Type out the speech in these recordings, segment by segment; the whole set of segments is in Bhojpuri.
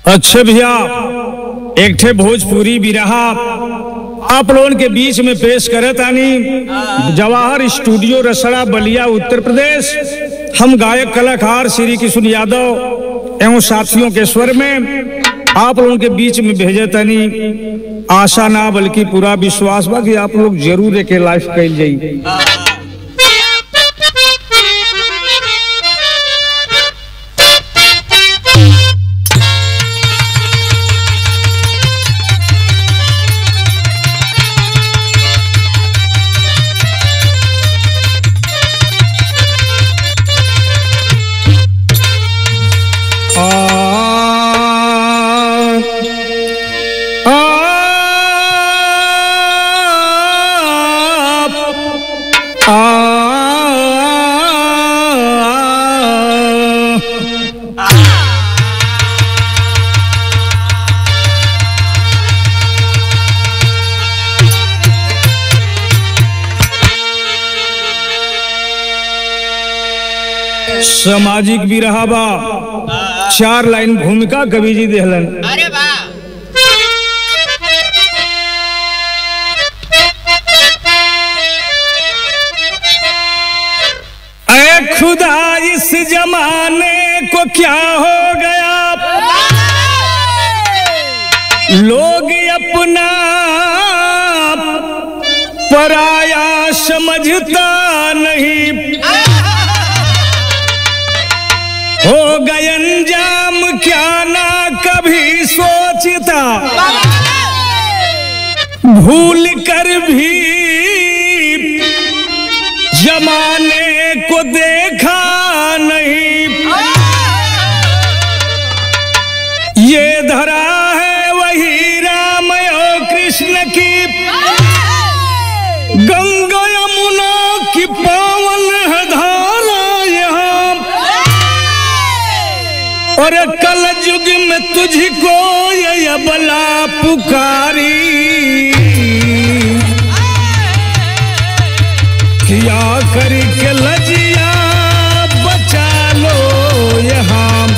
अच्छे भैया, एक ठे भोजपुरी बिरहा आप लोगों के बीच में पेश करे तानी। जवाहर स्टूडियो रसड़ा बलिया उत्तर प्रदेश। हम गायक कलाकार श्री किशोर यादव एवं साथियों के स्वर में आप लोगों के बीच में भेजे तानी। आशा ना बल्कि पूरा विश्वास बा कि आप लोग जरूर एक लाइफ कैल जाई। सामाजिक बिरहा बा, 4 लाइन भूमिका कवि जी देहलन। अरे वाह। ऐ खुदा इस जमाने को क्या हो गया, लोग अपना पराया समझता नहीं, हो गए अंजाम क्या ना कभी सोचता, भूल कर भी जमाने को देखा नहीं। ये धरा है वही राम और कृष्ण की, गंगा यमुना की पावन है धारा यहाँ, और कल युग में तुझको ये बला पुकारी, क्या करके लजिया बचा लो यहाँ।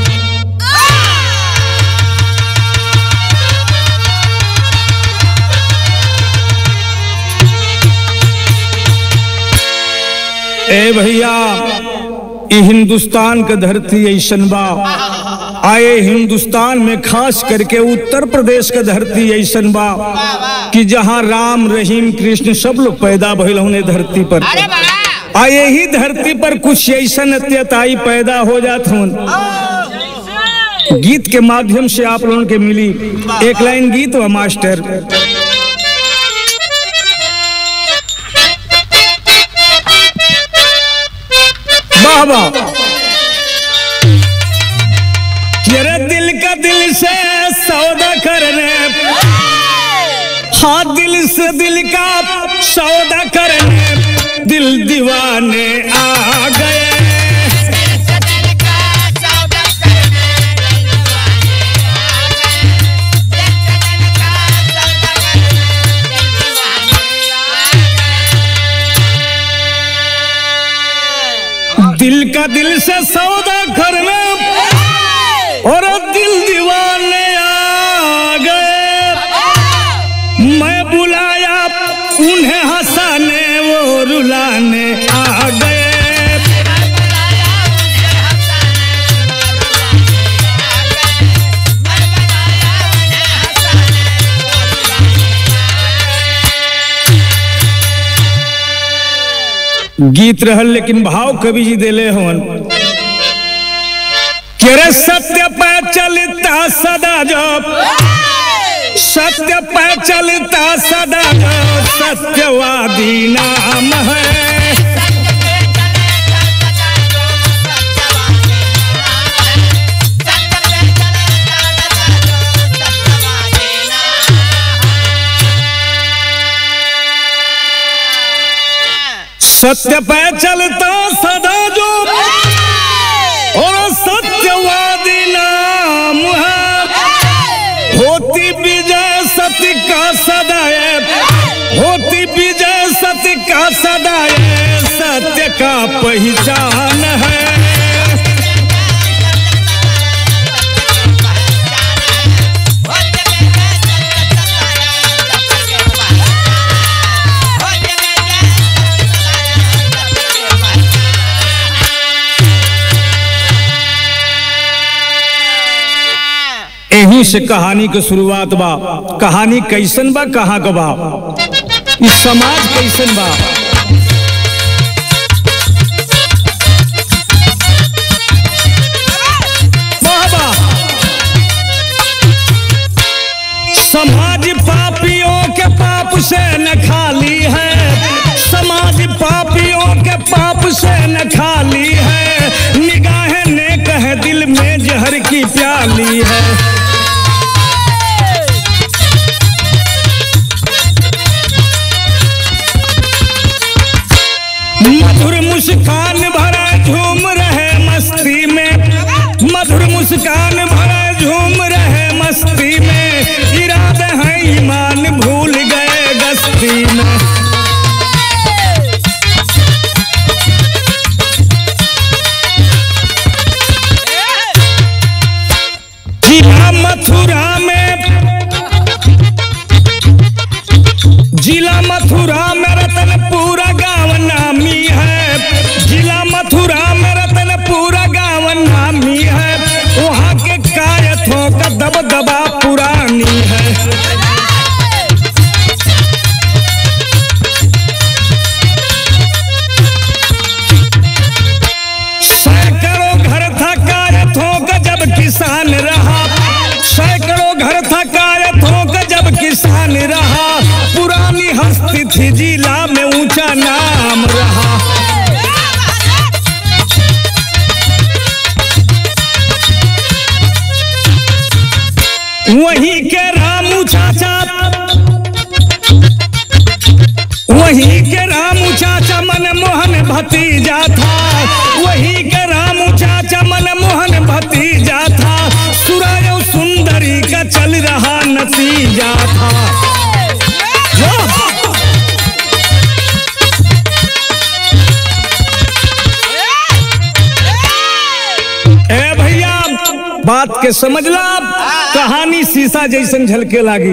ए भैया, हिंदुस्तान का धरती ऐसन बा, आए हिंदुस्तान में खास करके उत्तर प्रदेश का धरती ऐसन बा कि जहाँ राम रहीम कृष्ण सब लोग पैदा भइल होने धरती पर। आए ही धरती पर कुछ ऐसन अत्यताई पैदा हो जात हों। गीत के माध्यम से आप लोगों के मिली एक लाइन गीत व मास्टर। वाह वाह। तेरे दिल का दिल से सौदा करने, हाँ दिल से दिल का सौदा करने दिल दीवाने आ गए। दिल का दिल से सौदा करने और दिल दीवाने आ गए। मैं बुलाया उन्हें हंसाने, वो रुलाने आ गए। गीत रहल लेकिन भाव कवि जी देले हवन। केरे सत्य पे चलता सदा जो, सत्य पे चलता सदा जो, सत्यवादी नाम है। सत्य पे चलता सदा जो, और सत्यवादी नाम है। होती विजय सत्य का सदैव, होती विजय सत्य का सदैव, सत्य का पहचान है। यहीं से कहानी की शुरुआत बा। कहानी कैसन बा, कहाँ का बा, इस समाज कैसन बा। समाज पापियों के पाप से न खाली है, समाज पापियों के पाप से न खाली है, निगाहें नेक है दिल में जहर की प्याली है। मधुर मुस्कान भरा झूम रहे मस्ती में, मधुर मुस्कान भरा झूम रहे मस्ती में, इरादे हैं ईमान भूल गए गस्ती में। जिला मथुरा में, जिला मथुरा में रतनपुरा गाँव नामी है, जिला मथुरा में रतनपुरा गाँव नामी है, वहाँ के कायथों का दबदबा पुरानी है। सैकड़ों घर था कायथों का जब किसान रहा, सैकड़ों घर था कायथों का जब किसान रहा, पुरानी हस्ती थी जिला में ऊंचा नाम रहा। वहीं के रामू चाचा, वहीं के रामू चाचा मनमोहन भतीजा था, वहीं के रामू चाचा मनमोहन भतीजा था, सुरायो सुंदरी का चल रहा नतीजा था। ए भैया बात के समझला, कहानी शीशा जैसन झलके लागी।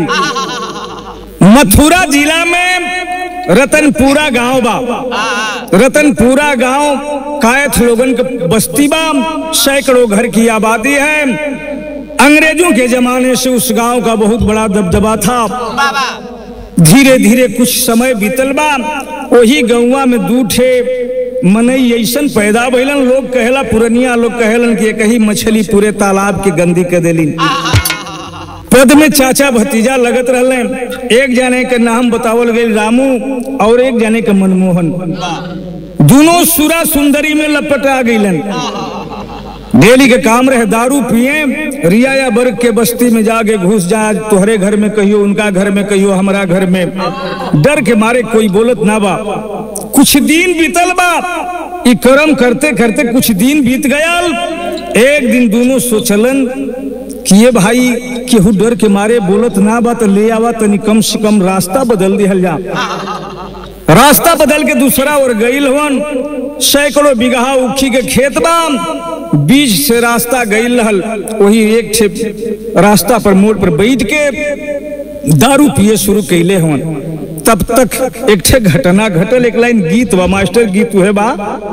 मथुरा जिला में रतनपुरा गांव बा, रतनपुरा गांव कायथ लोगन के बस्ती बा, सैकड़ों घर की आबादी है। अंग्रेजों के जमाने से उस गांव का बहुत बड़ा दबदबा था। धीरे धीरे कुछ समय बीतल बा, वही गौवा में दूठे मनई ऐसन पैदा भइलन, लोग कहेला, पुरनिया लोग कहेलन कि एक ही मछली पूरे तालाब की गंदी कर देली। पद में चाचा भतीजा लगत रहले, एक जाने के नाम बतावल गए रामू और एक जाने के मनमोहन, दोनों सुरा सुंदरी में लपटा गईलन। डेली के काम रहे दारू पिए, रिया या वर्ग के बस्ती में जाके घुस जा, तुहरे घर में कहियो, उनका घर में कहियो, हमारा घर में, डर के मारे कोई बोलत ना बा। कुछ दिन बीतल बा, ई कर्म करते करते कुछ दिन बीत गया। एक दिन दोनों सोचलन कि ये भाई केहू डर के मारे बोलत ना बा, तो ले आवा तनी कम से कम रास्ता बदल दिहल जा। रास्ता बदल के दूसरा और गईल हवन, सैकड़ों बिगहा उखी के खेत बा, बीच से रास्ता गईल रहल, वही एक ठे रास्ता पर मोड़ पर बैठ के दारू पिए शुरू कैले हवन। तब तक एक ठे घटना घटल, एक लाइन गीत बा, मास्टर गीत है बा।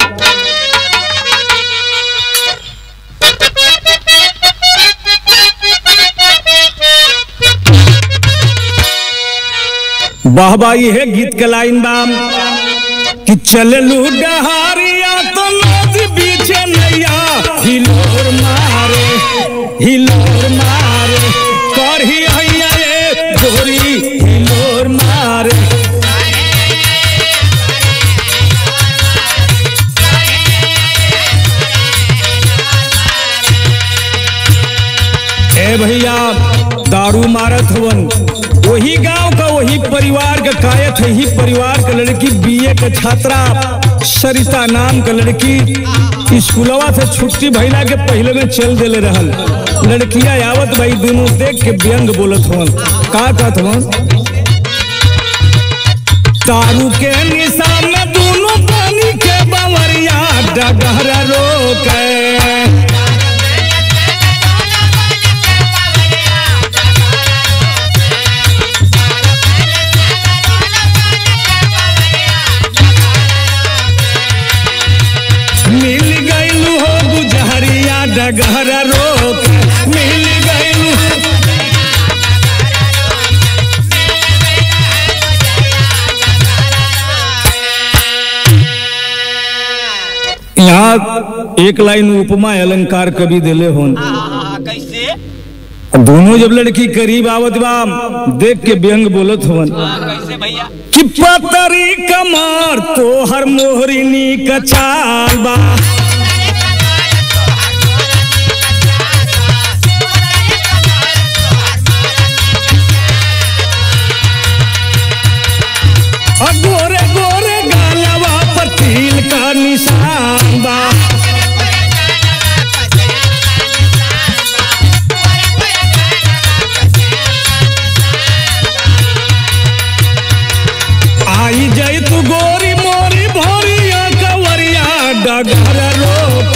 वाह बाई है गीत का लाइन बा कि चललू डहारिया तो नदी बीच नैया, हिलोर मारे हिलोर मारे, करही हैया रे गोरी हिलोर मारे। ए भैया दारू मारत हवन, वही गांव का वही परिवार का कायत है, ही परिवार का लड़की बीए का छात्रा सरिता नाम का लड़की स्कूलवा से छुट्टी भइला के पहले में चल देले रहल। लड़किया आवत भाई दोनों देख के व्यंग बोलत हवन, का कहत हवन, दारू के निशा में दोनों पानी के बवरिया डगहरा रोके। मिल गईलू हो गुजहरिया डगहरा रोक, मिल गईलू यहाँ एक लाइन उपमा अलंकार कवि दिले होन। कैसे? दोनों जब लड़की करीब आवत बा देख के व्यंग बोलत हवन कैसे भैया? कि पतरी कमर तो हर मोहरिनी का चाल बा, गोरे गोरे गालवा पर तिल का निशान बा। आई जाई तू गोरी मोरी भोरिया कवरिया डगर रोक,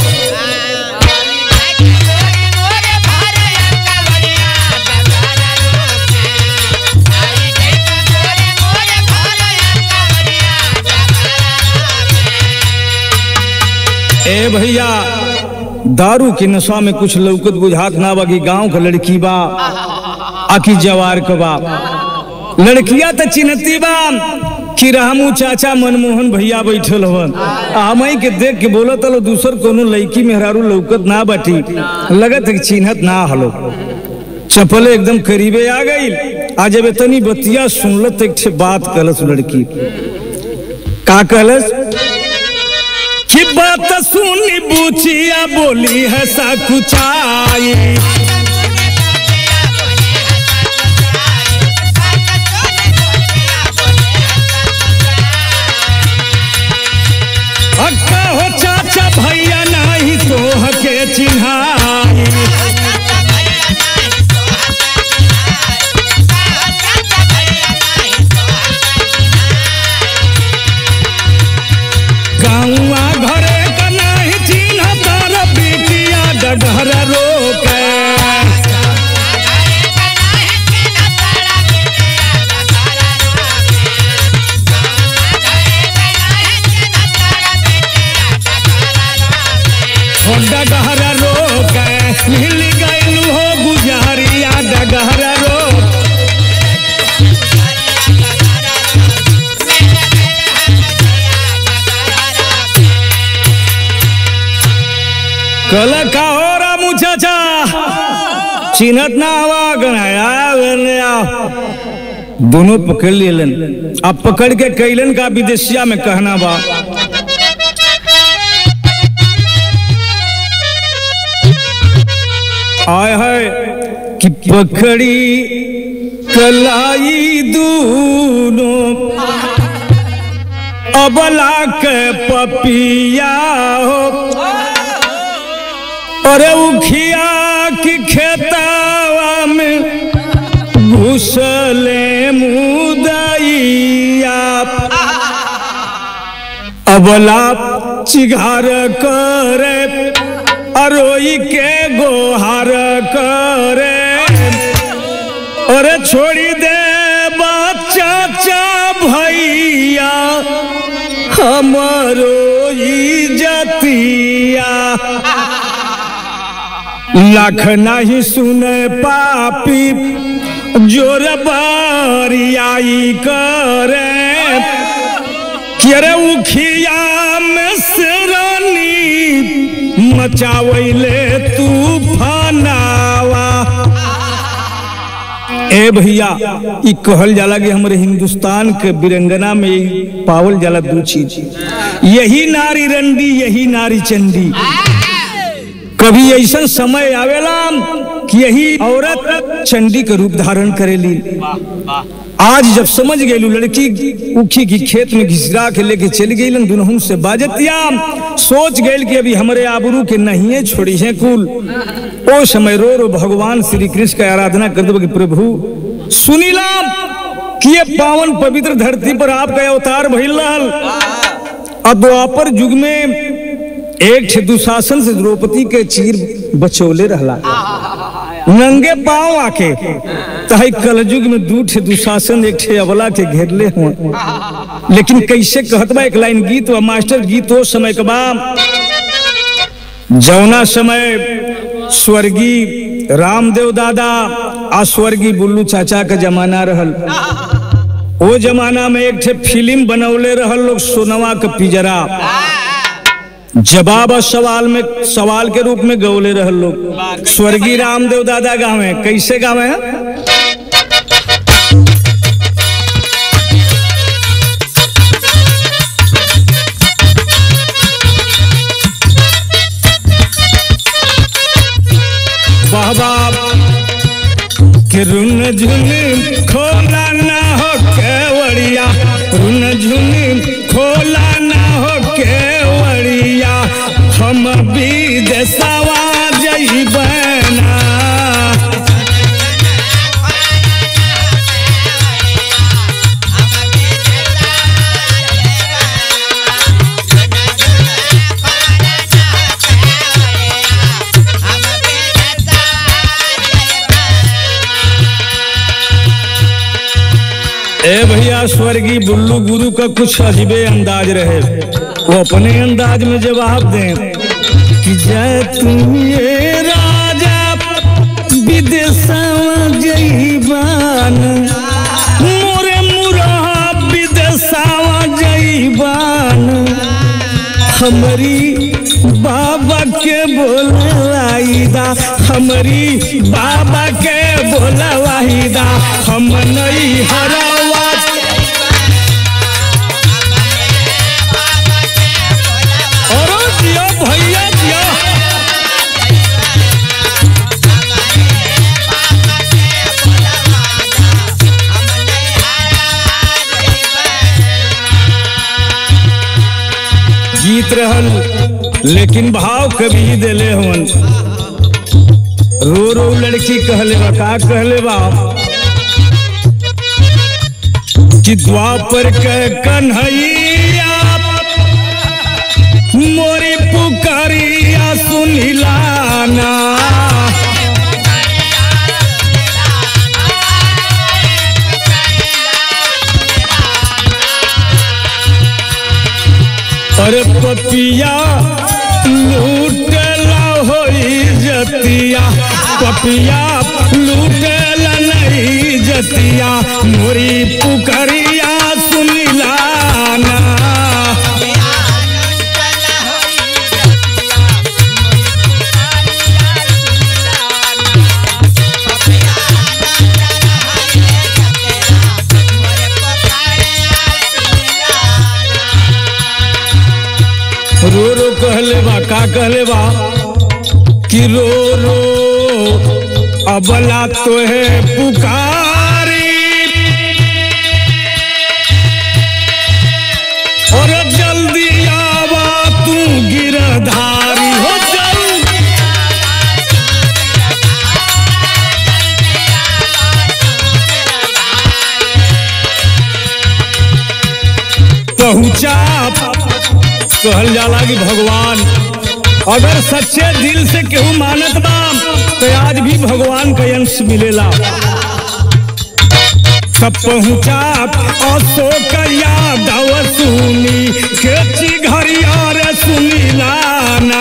ए भैया दारू की नशा में कुछ लौकत बुझात ना बा कि गांव का लड़की बा आकी जवार का बा। लड़किया तो चिन्हती बा कि रामू चाचा मनमोहन भैया बैठल हवन। हमई के देख के बोलत हलो दूसर कोनो लड़की मेहरारू लौकत ना बाटी, लगत है चिन्हत ना हलो। चपले एकदम करीबे आ गई। आज जब इतनी बतिया सुनलत एक ठे बात कहलस लड़की। का कहलस कि बात सुनी बूचिया बोली है सा कुचाई, अक्का हो चाचा भैया नहीं तो हके चिन्हाई। गाँवा घरे का नहीं चिन्ह तार बिटिया डगर रोके, डगर रोके मिल गइल हो गुजारिया डगर रोक। कल का हो रामू चाचा चिन्हत ना हवा गणाया दोनों पकड़ लेलन। अब पकड़ के कैलन का विदेशिया में कहना बा आय है कि पकड़ी कलाई दूनों अबला के पपिया हो, अरे उखिया की खेतावा में घुसले मुदैया, अबला चिघार करे अरोई के गोहार करे, अरे छोड़ी दे चाचा भैया हमरो इज्जतिया, लाख नहीं सुने पापी जोर बारियाई करे, कि अरे उखिया में सिरानी मचावैले तूफानावा। ए भैया ई कहल जाला कि हमारे हिंदुस्तान के बिरंगना में पावल जाला दो चीज, यही नारी रंडी यही नारी चंडी। कभी ऐसा समय आवेला कि यही औरत चंडी का रूप धारण करेली। आज जब समझ गई लड़की उखी की खेत में घिसरा के लेके चली गई दुनहु से बाजतिया, सोच गई कि अभी हमारे आबरू के नहीं छोड़ी है कुल। ओ समय रो रो भगवान श्री कृष्ण का आराधना कर दो कि प्रभु सुनीला कि ये पावन पवित्र धरती पर आपका अवतार भइल रहल। द्वापर युग में एक ठे दुशासन से द्रौपदी के चीर बचौले रहला, नंगे पांव आके तही कलयुग में दू ठे दुशासन एक ठे अबला के घेरले हुआ। लेकिन कैसे कहत बा एक लाइन गीत व मास्टर गीत वो समय के बा जौना समय स्वर्गीय रामदेव दादा आ स्वर्गीय बुल्लू चाचा का जमाना रहल। वो जमाना में एक ठे फिल्म बनौले रहल लोग सोनवा का पिजरा, जवाब और सवाल के रूप में गौले रह लोग। स्वर्गीय रामदेव दादा गावे, कैसे गावे? कि रुन झुन खोला ना हो केवड़िया, रुन झुन खोला ना हो केवड़िया, हम विदेशवा जइबना। ए भैया, स्वर्गीय बुल्लू गुरु का कुछ अजीबे अंदाज रहे। वो अपने अंदाज में जवाब दें कि जय तुम ये राजा विदेशवा जइबान, मोरे मुरहा विदेशवा जइबान, हमारी बाबा के बोलवाईदा, हमारी बाबा के बोलवाईदा, हम नहीं हरावा। और जियो भैया जियो। गीत रहल लेकिन भाव कभी दिले हवन। रो रो लड़की कहले बा, का कहले बा कि द्वापर के कन्हैया मोरी पुकारिया सुनिलाना, अरे पपिया लूटला होई जतिया, पपिया लूटला नहीं जतिया, मोरी पुकारिया सुनिलाना। रो रो कहले बा, का कहले बा कि रो रो अबला तो है पुकारी, और जल्दी आवा तू गिरधारी हो जल्दी। पहुंचा कहल जाला कि भगवान अगर सच्चे दिल से केहू मानत बा तो आज भी भगवान का अंश मिलेला। तब पहुंचा अशोक यादव सुनी के घरिया रे सुनिलाना,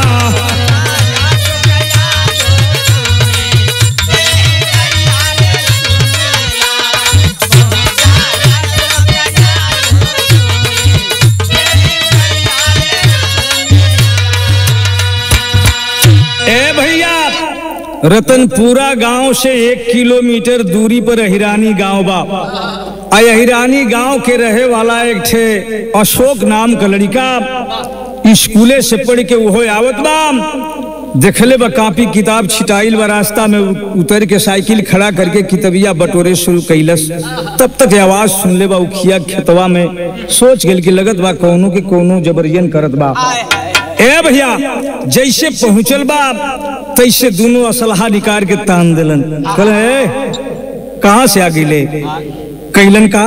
रतनपुरा गांव से 1 किलोमीटर दूरी पर अहिरानी गांव बा। अहिरानी गांव के रहे वाला एक ठे अशोक नाम का लड़का स्कूले से पढ़ के वो आवत बा, देखले बा कापी किताब छिटाइल बा, रास्ता में उतर के साइकिल खड़ा करके किताबिया बटोरे शुरू कैलस। तब तक आवाज सुन ले बा उखिया खेतवा में, सोच गेल कि लगत बा कौनो के कौनो जबरियन करत बा। ए भैया, जैसे पहुंचल बा तैसे दोनों असलहा निकाल के तान दिलन। कहले कहां से आ गिले? कैलन का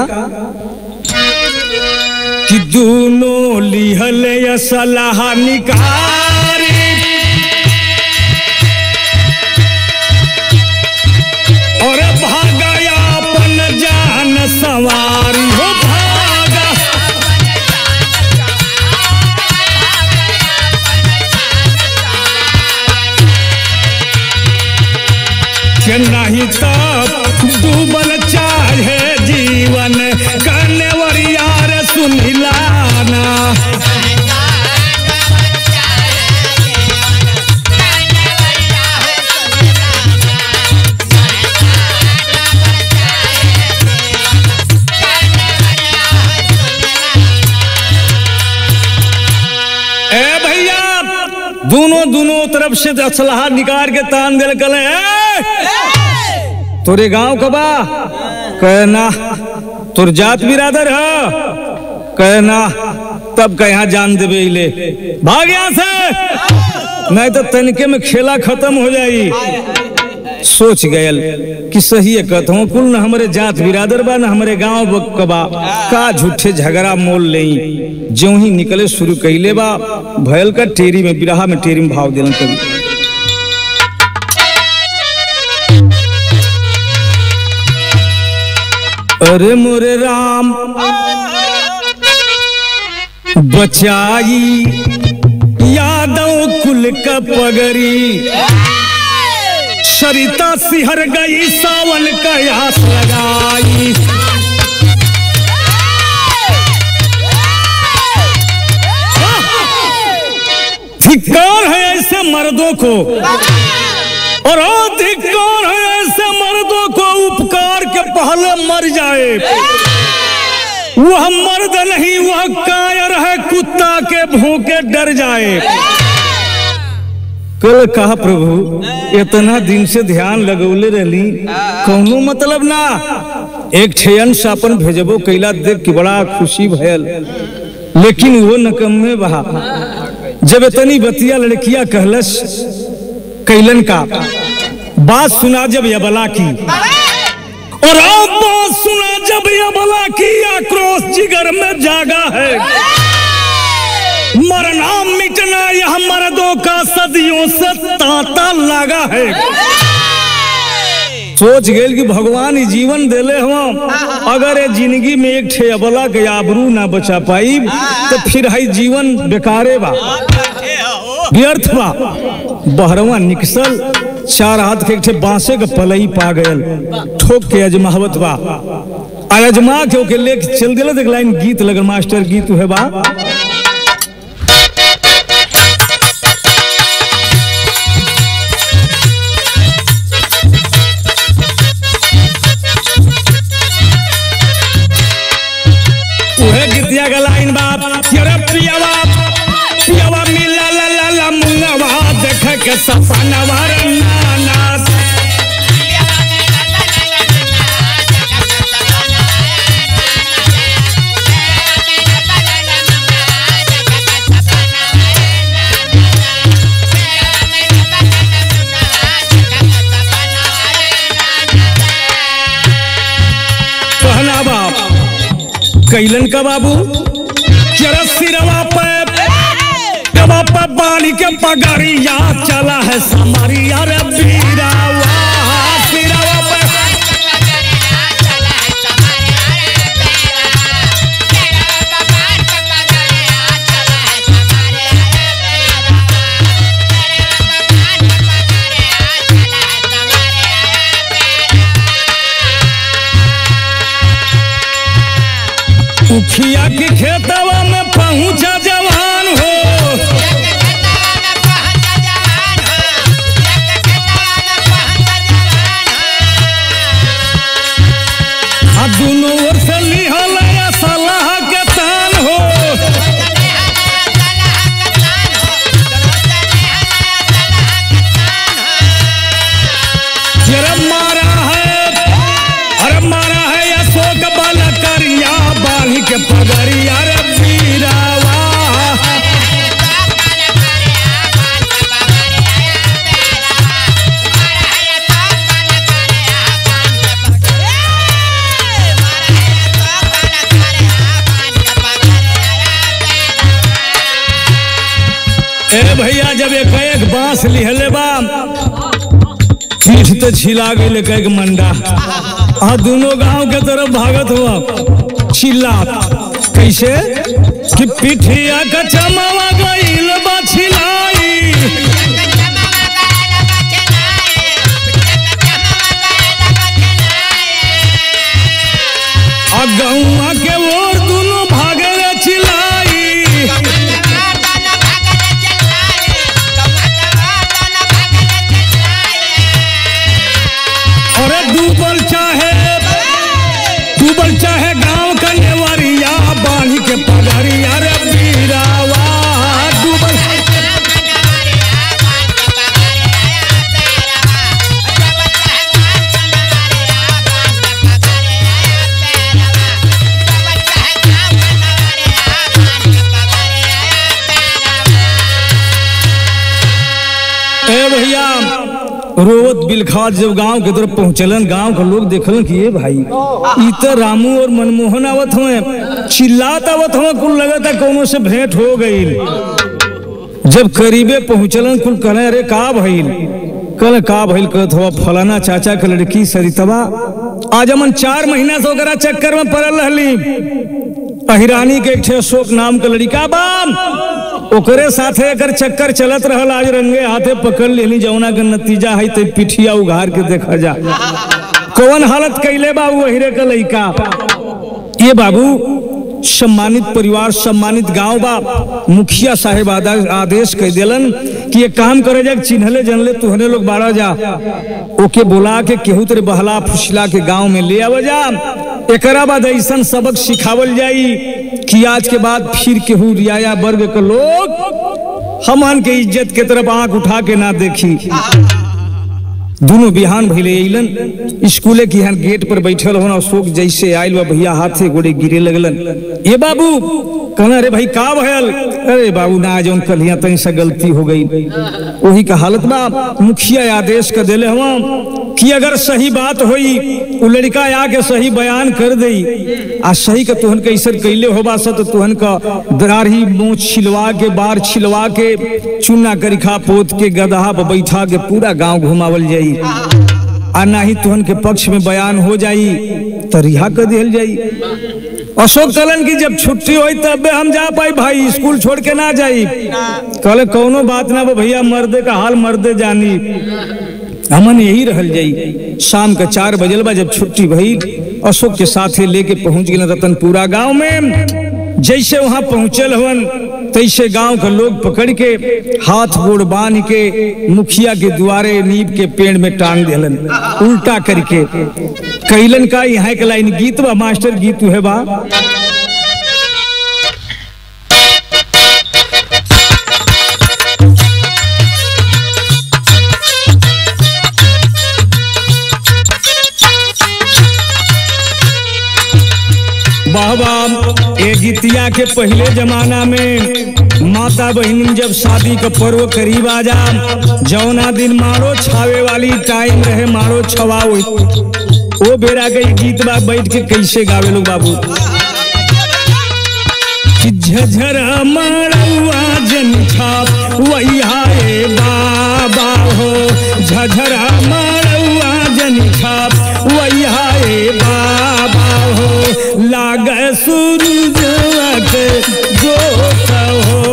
कि दोनों लिहल असलहा निकारी, और भागा अपन जान सवारी हो भागा। के नहीं तो डूबल चाहे जीवन कन्वरिया रे सुनिलाना। दोनों तरफ से असलहा निकाल के तान दिल कले तोरे गांव का बा कहना तुर जात बिरादर है कहना तब का यहाँ जान देवे ले भाग यहाँ से नहीं तो तनिके में खेला खत्म हो जाई। सोच गयल कि सही है कहता हूँ कुल न हमारे जात बिरादर बा न हमारे गांव कबा का झूठे झगड़ा मोल ले जो ही निकले शुरू कैले बा भयल का टेरी में बिरहा में टेरी में भाव दिलन कभी अरे मोरे राम बचाई यादव कुल का पगरी सरिता सिहर गई सावन का यास लगाई धिक्कार है ऐसे मर्दों को और धिक्कार है ऐसे मर्दों को उपकार के पहले मर जाए। वह मर्द नहीं वह कायर है कुत्ता के भूखे डर जाए। कल कहा प्रभु इतना दिन से ध्यान लगौले रहली कौनो मतलब ना एक छयन सापन भेजबो कैला देख के बड़ा खुशी भयल लेकिन वो नकम्मे बहा जब इतनी बतिया लड़कियां कहलस कैलन का बात सुना जब यबला की और अब बात सुना जब यबला की आक्रोश जिगर में जागा है। मरना मिटना यह मर्दों का सदियों से तांता लगा है। सोच गए कि भगवान जीवन देले हम अगर ये जिंदगी में एक ठे अबला के आबरू ना बचा पाई तो फिर है जीवन बेकारे बा व्यर्थ बा। बहरवा निकसल चार हाथ के एक ठे बांसे के पलई पा गयल ठोक के अजमावत बा अजमा के ओके लेके चल दिला देख लाइन गीत लगल मास्टर गीत है बा गीतिया का लाइन बाप पियावा मिला ला ला ला मुंगवा देख के सपना नाना कहना बाप कैलन का बाबू सिरवा पे बाली के पगड़िया चला है समारिया रे बीरावा सिरवा पे उखिया की खेतवा में पहुंचा जवान हो दोनों ओर से निहल सलाह के तान हो मारा है अरे मारा है अशोक बल करिया बाली के पगड़िया रे बीरावा ए भैया जब एक बांस लिहले बा पीठ तो छिला गई एक मंडा आ दोनों गांव के तरफ भागत हुआ चिल्ला कैसे कि पिठिया का चमावा गईल बा छिलाई आ गौआ के ओर दोनों भागे चिल्लाई अरे डूबल चाहे गांव का नेवरिया बांध के पगड़िया रे बीरावा डूबल रोवत बिलखात जब गांव के तरफ पहुंचलन, गांव के लोग देखलन कि ये भाई ई तो रामू और मनमोहन आवत हुए, चिल्लात आवत हुए, कुल लगता कोनो से भेंट हो गई। जब करीबे पहुंचलन कुल कहले अरे का भइल, कल का भइल कहत हुआ फलाना चाचा के लड़की सरितवा आज हमन 4 महीना से ओकरा चक्कर में पड़ल रहली। अहिरानी के एक ठे अशोक नाम के लड़का बा, ओकरे साथे एकर चक्कर चलत रहल, आज रंगे हाथे पकड़ लेनी, जौना के नतीजा है ते पिठिया उघार के देखा जा कौन हालत कैले बा वो अहिरे का लड़का। ये बाबू सम्मानित परिवार सम्मानित गांव बा, मुखिया साहेब आदेश कह दिलन कि ये काम करे जा, चिन्हले जनले तुहने लोग बाड़ा जा, ओके बुला के केहू तेरे बहला फुसला के गांव में ले आवा जा। एकरा बाद ऐसा सबक सिखावल जाई कि आज के बाद फिर केहू रियाया वर्ग के लोग हमन के इज्जत के तरफ आंख उठा के ना देखी। दोनों बिहान भइले अइलन, स्कूले की यहाँ गेट पर बैठल होना, अशोक जैसे आयल बा भैया हाथे गोड़े गिरे लगलन। ये बाबू कहना अरे भाई का भयल, अरे बाबू ना जौन कल यहाँ तहीं से गलती हो गई, वही का हालत बा। मुखिया आदेश कर देले हम कि अगर सही बात होई वो लड़का आके सही बयान कर दई, आ सही का तुहन के ऐसा कैले होबा स तो तुहन का दाढ़ी मूंछ छिलवा के बार छिलवा के चूना करिखा पोत के गदहा पर बैठा के पूरा गांव घुमावल जाई, आ नाही तुहन के पक्ष में बयान हो जाई तो रिहा कर दिहल जाई। अशोक कहलन की जब छुट्टी हुई तब हम जा पाई भाई, स्कूल छोड़ के ना जाई। कहले कौनो बात ना भैया, मर्दे का हाल मर्दे जानी, हमन यही रहल जाई। शाम का 4 बजल बा जब छुट्टी भई, अशोक के साथे लेके पहुंच गए रतनपुरा गांव में। जैसे वहां पहुंचल हवन तैसे गांव के लोग पकड़ के हाथ गोड़ बांध के मुखिया के द्वारे नीब के पेड़ में टांग देलन, उल्टा करके कैलन का यहाँ के लाइन गीत बा, मास्टर गीत है बा। बाबा ए गीतिया के पहले जमाना में माता बहन जब शादी का पर्व करीब आ जा, जौना दिन मारो छावे वाली टाइम रहे, मारो छवाओ वो बेरा गई गीत बा बैठ के कैसे गावे लोग बाबू। झझरा मारवा जन छाप वही हाय बाबा हो, झझरा मारवा जन छाप वही हाय बाबा हो, लाग सूरज के जोत हो।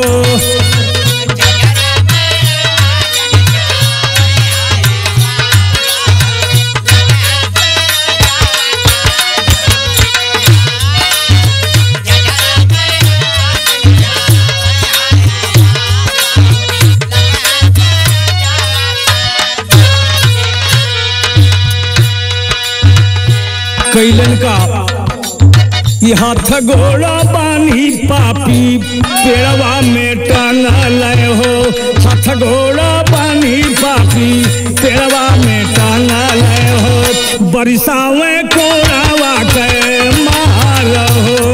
कैलन का ये हाथ गोड़ा पानी पापी पेड़वा में टांगल हो, हाथ गोड़ा पानी पापी पेड़वा में टांगल हो, बरसावे कोड़ावा के मार हो।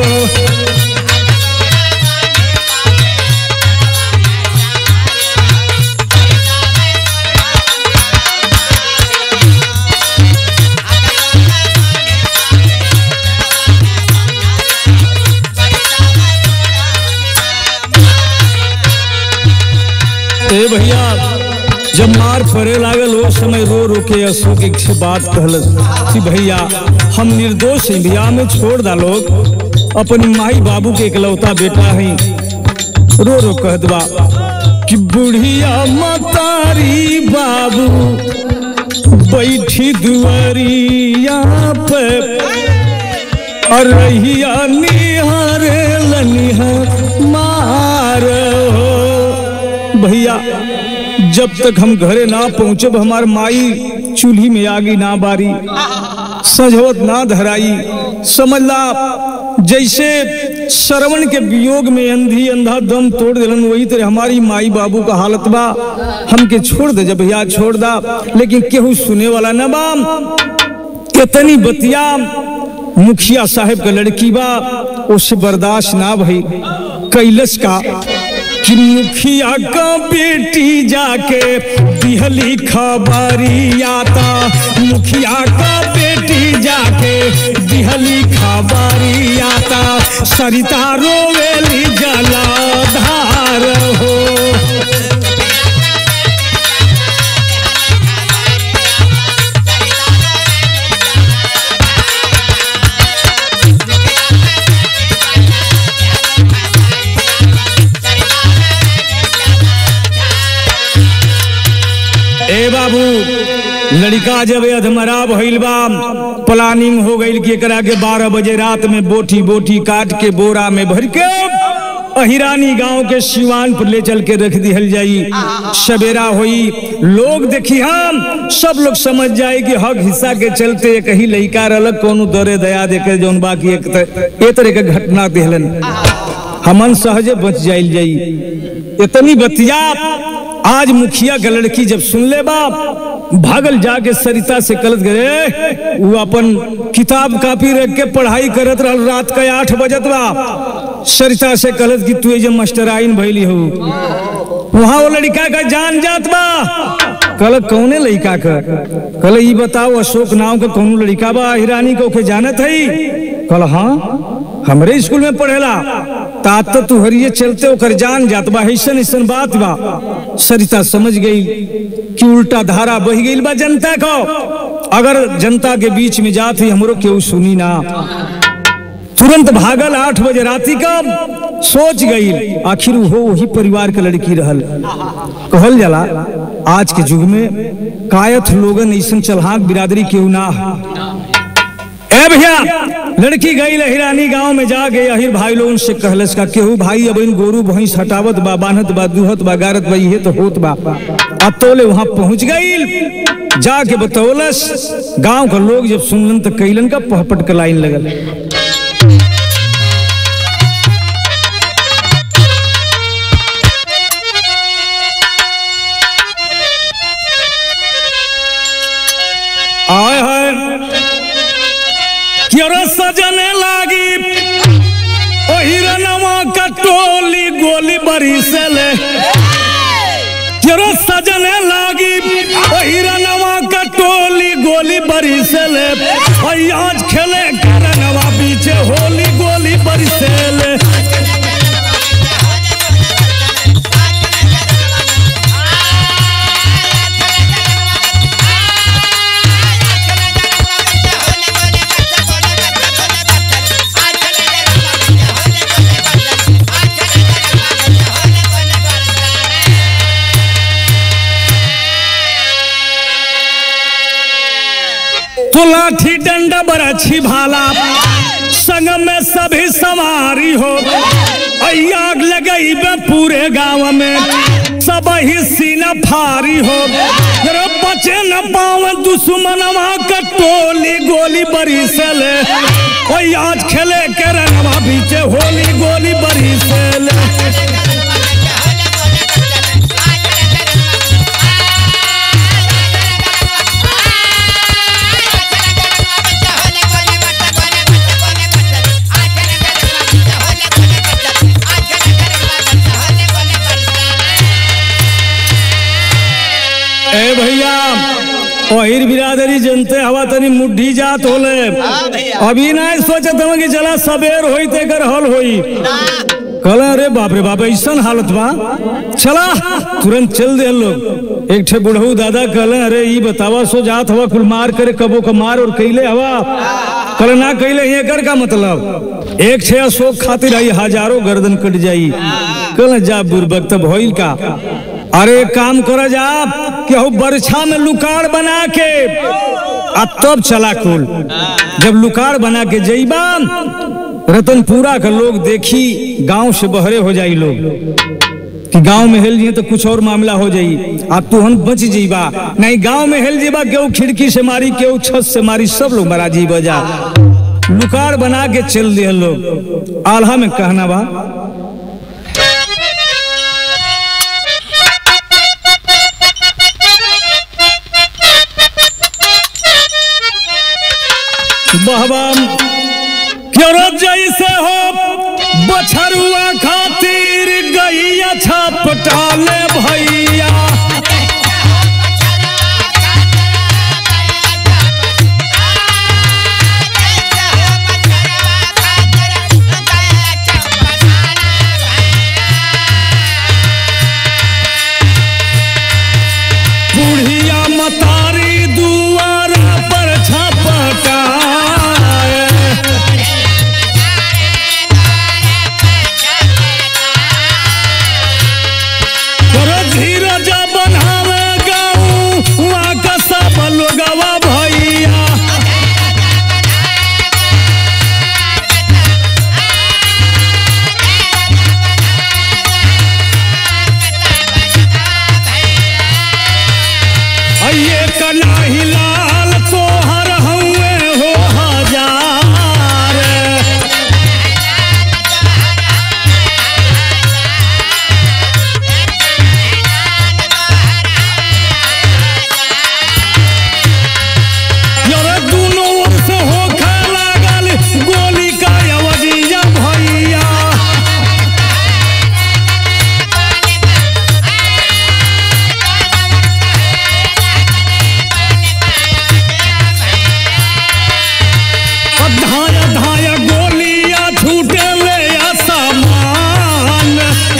ए भैया जब मार पड़े लागल वो समय रो रो के अशोक एक से बात कहल कि भैया हम निर्दोष इंडिया में छोड़ दा लोग, अपनी माई बाबू के इकलौता बेटा है। रो रो कहत बा कि बुढ़िया मतारी बाबू बैठी दुआरिया पे और रहिया निहारे लनिहा मार हो। भैया जब तक हम घरे ना पहुंचब हमार माई चूल्ही में आगी ना बारी, सजवत ना धराई, समझला जैसे श्रवण के वियोग में अंधी अंधा दम तोड़ दिलन, वही तरह हमारी माई बाबू का हालत बा। हमके छोड़ दे जब भैया छोड़ दा, लेकिन केहू सुने वाला न बा। कितनी बतिया मुखिया साहब का लड़की बा, उससे बर्दाश्त ना भई। कैलस का कि मुखिया का बेटी जाके दिहली खबरियाता, मुखिया का बेटी जाके दिहली खबरियाता, सरिता रोवेली जलाधार हो। ए बाबू, लड़का जब अधमरा भइल बा, प्लानिंग हो गई कि एकरा के 12 बजे रात में बोटी बोटी काट के बोरा में भर के अहिरानी गांव के सिवान पर ले चल के रख दिहल जाई। सवेरा हुई, लोग देखी हम सब लोग समझ जाए कि हक हिस्सा के चलते एक ही लड़का अलग कोनो दरे दया देकर जौन बाकी एक तरह के घटना दिहलन, हमन सहजे बच जाइल जाई। इतनी बतिया आज मुखिया का लड़की जब सुन ले बाप, भागल जाके सरिता से कलत गए, वो अपन किताब कापी रख के पढ़ाई करत रहा। रात का 8 बजत बा, सरिता से कलत कि तू जब मास्टराइन भइली हो, वहां वो लड़का का जान जात बा। कल कौने लड़का का? कल ये बताओ, अशोक नाव का कौन लड़का बा हिरानी को के जानत है? कल हाँ, हमरे स्कूल में पढ़ेला। तात तू हरिये चलते ओकर जान जात बा, ऐसन ऐसन बात बा। सरिता समझ गई कि उल्टा धारा बह गई बा जनता को, अगर जनता के बीच में जात ही हमरो केहू सुनी ना। तुरंत भागल 8 बजे राती का, सोच गई आखिर वो वही परिवार का लड़की रहल। कहल जाला आज के युग में कायथ लोगन ऐसन चलहाक बिरादरी केहू ना। ए भैया, लड़की गई हिरानी गांव में जाके अहिर भाई लोगन से कहलस का केहू भाई अब इन गोरू भैंस हटावत बा, बांधत बा, दुहत बा, गारत बा, ये तो होत बा। अब तोले वहां पहुंच गई, जाके बतौलस। गांव का लोग जब सुनलन तो कैलन का पहपट का लाइन लगल। आय हाय क्यों सजने लागी ओ हिरनवा का टोली गोली बरी से ले, क्यों सजने लागी ओ हिरनवा का टोली गोली बरी से ले, आज खेले करनवा पीछे होली गोली बरी से ले। तो लाठी डंडा बरछी भाला संग में सभी सवारी हो, आग लगई बे पूरे गांव में सब ही सीना फारी हो। बचे न पावे दुश्मनवा का टोली गोली बरी से ले, आज खेले के रंगवा पीछे होली गोली बरी से ले। ए भैया, ओहिर बिरादरी जनते हवा तनी मुड्ढी जात होले। अभी ना सोचत हम कि चला सबेर होई ते कर हल होई। कल अरे बाप रे बाप ऐसन हालत बा, चला तुरंत चल दे लोग। एक ठे बुढ़ऊ दादा कल अरे ये बतावा सो जात हवा कुल मार करे कबो का मार और कैले हवा, कल ना कैले ये कर का मतलब एक छे अशोक खातिर आई हजारों गर्दन कट जाई। कल जा बुरबक तब होइल का, अरे काम करा जा कि हो बरछा में लुकार बना के तब चला कुल। जब लुकार बना के जईबा रतनपुरा का लोग देखी गांव से बहरे हो जाई लोग कि गांव में हेल जी तो कुछ और मामला हो जाई। आप तुहन बच जीबा, नहीं गांव में हेल जीबा केहू खिड़की से मारी केहू छत से मारी, सब लोग मरा जीबा। जा लुकार बना के चल दिए लोग। आल्हा में कहना बा, बहबा क्यों जैसे हो बछरुआ खातिर गैया छपटाले भैया। बुढ़िया मतारी दुआरा पर छपटाए। धीरज बनावे गौआ का सब लोगवा भैया। ये कन्हैया लाल तोहर हुए हो हजार। दोनों ओर से होखे लागल गोली का अवधिया भैया। धाया धाया गोलियां छूटे ले आसमान।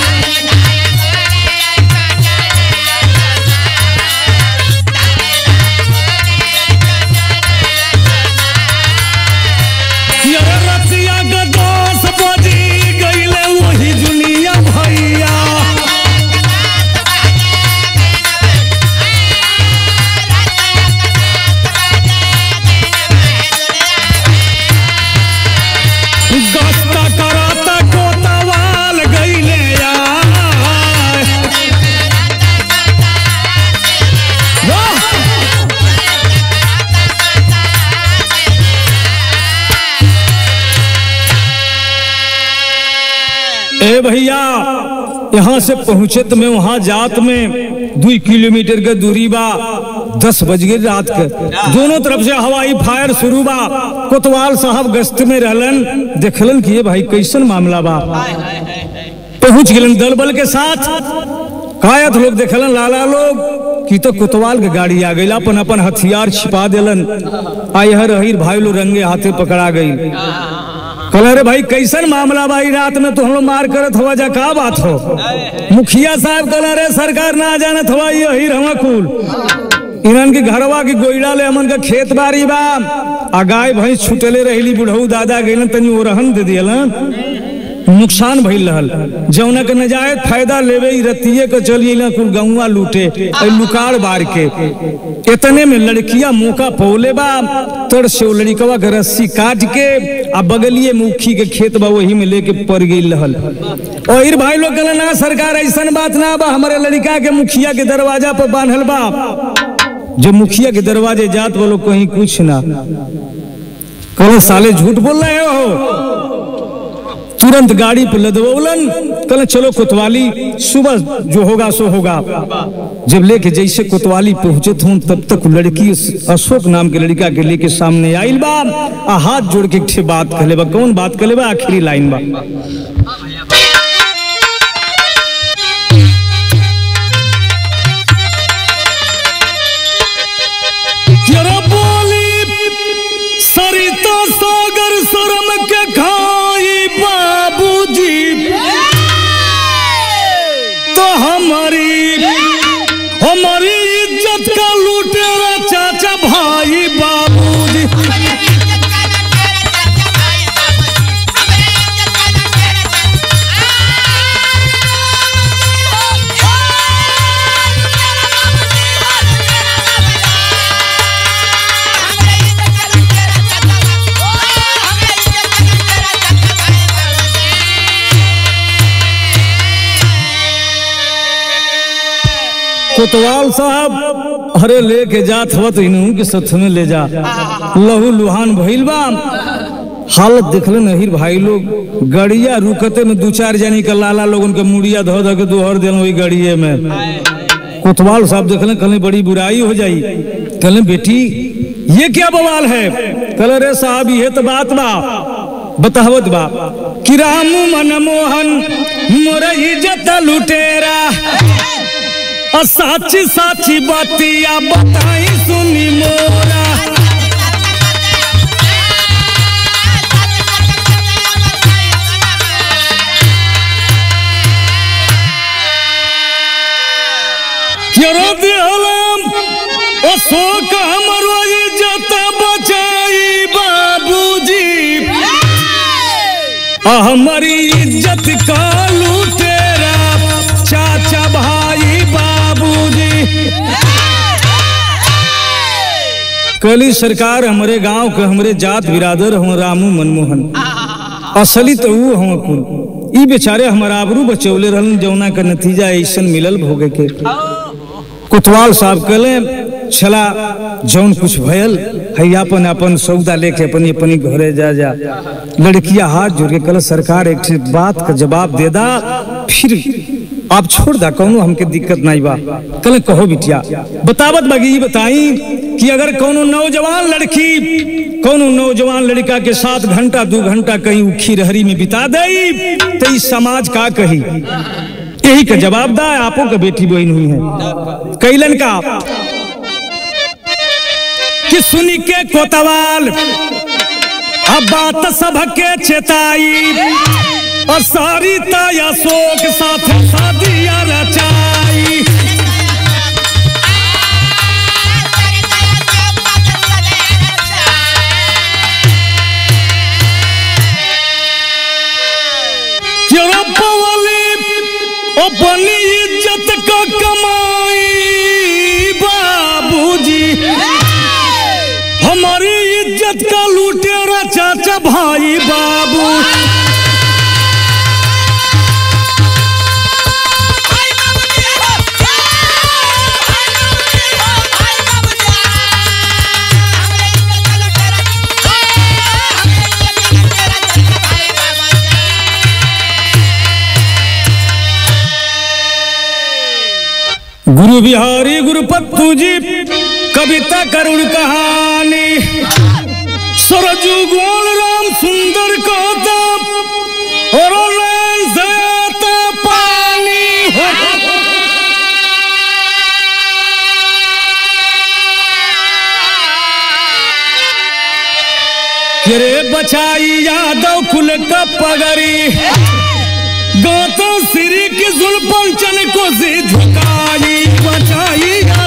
रतिया के 10 बजी गईले वही दुनिया भैया। गस्ता कराता कोतवाल गईले ए भैया। यहाँ से पहुंचे तो मैं वहां जात में 2 किलोमीटर के दूरी बा। 10 बज गई रात के। दोनों तरफ से हवाई फायर शुरू बा। कोतवाल साहब गश्त में रहलन, देखलन कि ये भाई कैसन मामला बा। पहुंच गलन दल बल के साथ। कायत लोग देखलन लाला लोग कि तो कोतवाल के गाड़ी आ गई। अपन अपन हथियार छिपा दिलन। यह रही भाई लोग रंगे हाथे पकड़ा गई। कहला रे भाई कैसन मामला भाई, रात में तो हम लोग मार करत हवा जा का बात हो। मुखिया साहब कहला रे सरकार ना जानत हवा यही रवा कुल इनन के घरवा की गोइडा ले हमन का खेत बारी बा। आ गाय भैंस छुटले रही। बुढ़ऊ दादा गइलन तनी ओरहन दे दियलन। नुकसान भइल रहल। जौना के नजायज फायदा लेवे रतिये के चलिए कुल गौवा लूटे लुकार बार के। इतने में लड़किया मौका पौले बा। तड़ से वो लड़कवा के रस्सी काट के आ बगलिए मुखी के खेत बा वही में लेके पड़ गई रहल। और भाई लोग कहला ना सरकार ऐसन बात ना बा, हमारे लड़का के मुखिया के दरवाजा पर बांधल बा। जो मुखिया के दरवाजे जात वो लोग कहीं कुछ ना। कहलो साले झूठ बोल रहे हो। तुरंत गाड़ी पे लदवौलन। कहले चलो कोतवाली, सुबह जो होगा सो होगा। जब लेके जैसे कोतवाली पहुंचे थे तब तक लड़की अशोक नाम के लड़का के लेके सामने आइल बा। आ हाथ जोड़ के एक बात कहले बा। कौन बात कहले बा? आखिरी लाइन बा। सरिता सागर शर्म के खाई बाबूजी तो हमारी इज्जत का लूटेरा चाचा भाई बाबूजी। कोतवाल साहब अरे लेके जात हुआ तो इन्हों के सथ में ले जा। लहू लुहान भइल बा। हालत देखलन अहिर भाई लोग। गड़िया रुकते में 2-4 जनी का लाला लोग उनके मुड़िया धो धो के दोहर दिल वही गड़िए में। कोतवाल साहब देखलन कहले बड़ी बुराई हो जाई। कहले बेटी ये क्या बवाल है? कहले रे साहब ये तो बात बा। बतावत बा कि राम मनमोहन मोर इज्जत लुटेरा और साची साची बातिया बताई सुनी मोरा। शोक हमरो इज्जत बचाई बाबूजी, हमारी इज्जत का लुटेरा चाचा भाई बाबूजी। कली सरकार हमारे गांव के हमरे जात बिरादर हम रामू मनमोहन असली तो वो हम कुल ई बेचारे हमारा आबरू बचौले रहन जौना का नतीजा ऐसा मिलल भोगे के। कोतवाल साहब कहले चला जौन कुछ भयल है अपन अपन सौदा लेके अपनी अपनी घरे जा जा। लड़किया हाथ जोड़ के कल सरकार एक बात का जवाब दे दा फिर आप छोड़ दा कौनो हमके दिक्कत नहीं बा। कल कहो बिटिया बतावत बगी बताई कि अगर कोनो नौजवान लड़की कोनो नौजवान लड़का के साथ घंटा 2 घंटा कहीं उखी रहरी में बिता दई तो इस समाज का कही। यही का जवाब दा आपो का बेटी बहन हुई है। कैलन का कि सुनी के कोतवाल अब बात सबके चेताई और सारी ताया शोक साथ शादियां रचाई। अपनी इज्जत का कमाई बाबूजी, हमारी इज्जत का लुटेरा चाचा भाई बाबू। गुरु बिहारी गुरुपत्तू जी कविता करुण कहानी सरजू गोल राम सुंदर कहता और पानी रे बचाई यादव कुल का पगड़ी गौतम श्री की जुल्फन चन को से झुकाई बचाई।